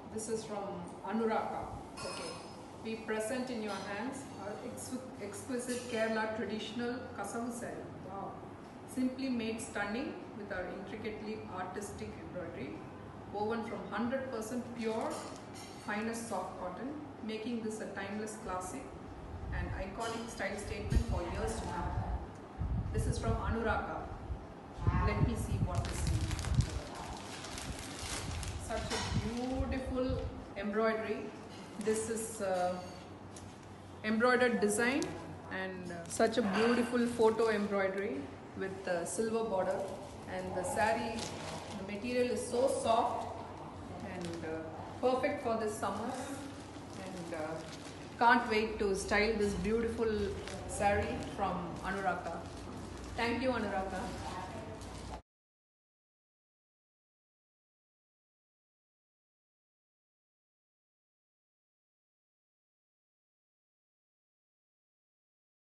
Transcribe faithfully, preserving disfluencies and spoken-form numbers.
This is from Anuraka. Okay. We present in your hands our ex exquisite Kerala traditional kasavu saree. Wow. Simply made stunning with our intricately artistic embroidery, woven from one hundred percent pure, finest soft cotton, making this a timeless classic and iconic style statement for years to come. This is from Anuraka. Let me see what this is. Such a beautiful embroidery. This is uh, embroidered design and uh, such a beautiful photo embroidery with uh, silver border, and the saree, the material is so soft and uh, perfect for this summer, and uh, can't wait to style this beautiful saree from Anuraka. Thank you, Anuraka.